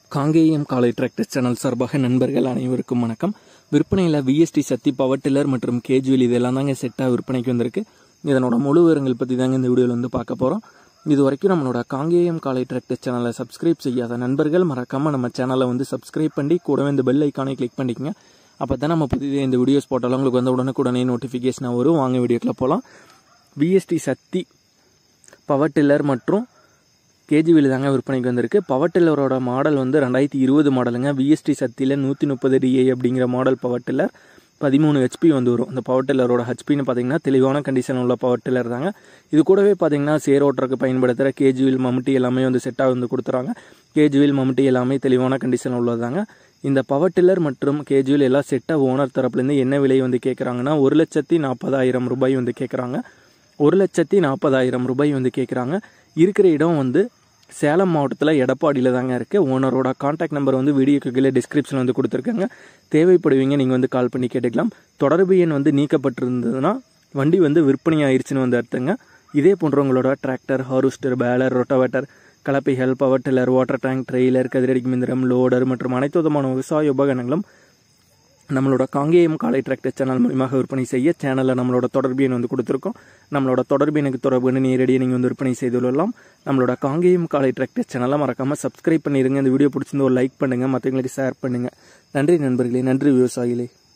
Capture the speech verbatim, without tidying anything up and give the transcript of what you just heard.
காங்கேயம் காலை tractor channel சார்பாக நண்பர்கள் அனைவருக்கும் வணக்கம். விற்பனையில் விஎஸ்டி சக்தி பவர் டில்லர் மற்றும் கேஜுவல் இதெல்லாம் தாங்க செட்டாக விற்பனைக்கு வந்திருக்கு. இதனோட முழு விவரங்கள் பற்றி தாங்க இந்த வீடியோவில் வந்து பார்க்க போகிறோம். இது வரைக்கும் நம்மளோட காங்கேயம் காலை டிராக்டர் சேனலை சப்ஸ்கிரைப் செய்யாத நண்பர்கள் மறக்காமல் நம்ம சேனலை வந்து சப்ஸ்கிரைப் பண்ணி கூடவே இந்த பெல் ஐக்கானை கிளிக் பண்ணிக்கங்க. அப்போ தான் நம்ம புதிய இந்த வீடியோஸ் போட்டாலும் உங்களுக்கு வந்து உடனுக்குடனே நோட்டிஃபிகேஷனாக வரும். வாங்க வீடியோக்குள்ள போகலாம். விஎஸ்டி சக்தி பவர் டில்லர் மற்றும் கேஜிவில் தாங்க விற்பனைக்கு வந்திருக்கு. பவர் டில்லரோட மாடல் வந்து ரெண்டாயிரத்தி இருபது மாடலுங்க. விஎஸ்டி சக்தியில் நூற்றி முப்பது டிஐ அப்படிங்கிற மாடல் பவர் டில்லர் பதிமூணு ஹெச்பி வந்து வரும். இந்த பவர் டில்லரோட ஹெச்பின்னு பார்த்தீங்கன்னா தெளிவான கண்டிஷன் உள்ள பவர் டில்லர் தாங்க. இது கூடவே பார்த்தீங்கன்னா சேர் ஓட்டருக்கு பயன்படுத்துகிற கேஜுவில் மம்முட்டி எல்லாமே வந்து செட்டாக வந்து கொடுத்துறாங்க. கேஜுவில் மம்முட்டி எல்லாமே தெளிவான கண்டிஷன் உள்ளதாங்க. இந்த பவர் டில்லர் மற்றும் கேஜுவில் எல்லாம் செட்டாக ஓனர் தரப்புலேருந்து என்ன விலை வந்து கேட்குறாங்கன்னா ஒரு லட்சத்தி நாற்பதாயிரம் ரூபாய் வந்து கேட்குறாங்க. ஒரு லட்சத்தி நாற்பதாயிரம் ரூபாய் வந்து கேட்குறாங்க. இருக்கிற இடம் வந்து சேலம் மாவட்டத்தில் எடப்பாடியில் தாங்க இருக்குது. ஓனரோட கான்டாக்ட் நம்பர் வந்து வீடியோக்கு கீழே டிஸ்கிரிப்ஷன் வந்து கொடுத்துருக்காங்க. தேவைப்படுவீங்க நீங்கள் வந்து கால் பண்ணி கேட்டுக்கலாம். தொடர்பு எண் வந்து நீக்கப்பட்டிருந்ததுன்னா வண்டி வந்து விற்பனை ஆயிடுச்சுன்னு வந்து அர்த்தங்க. இதே போன்ற உங்களோட டிராக்டர், ஹார்வெஸ்டர், பேலர், ரொட்டவேட்டர், கலப்பைகள், power tiller, water tank, trailer, கதிரடி மிந்திரம், லோடர் மற்றும் அனைத்து விதமான விவசாய உபகரணங்களும் நம்மளோட காங்கேயம் காலை டிராக்டர் சேனல் மூலமாக விற்பனை செய்ய சேனலில் நம்மளோட தொடர்பு எண் வந்து கொடுத்துருக்கோம். நம்மளோட தொடர்பு எனக்கு தொடர்புன்னு நேரடியாக நீங்கள் வந்து விற்பனை செய்து கொள்ளலாம். நம்மளோட காங்கேயம் காலை டிராக்டர் சேனலை மறக்காமல் சப்ஸ்கிரைப் பண்ணிடுங்க. இந்த வீடியோ பிடிச்சிருந்து ஒரு லைக் பண்ணுங்கள், மற்றவங்களுக்கு ஷேர் பண்ணுங்கள். நன்றி நண்பர்களே, நன்றி விவசாயிகளே.